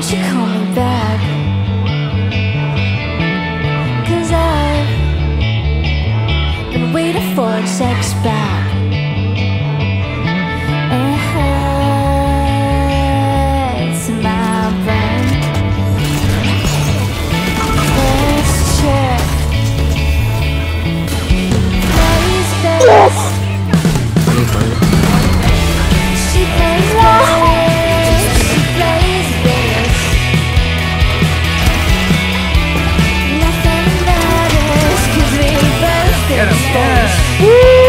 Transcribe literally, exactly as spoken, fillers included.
don't you call me back? 'Cause I've been waiting for a text back. It hurts my brain. This chick plays bass. She plays bass. She plays bass. Nothing matters 'cause we both get space.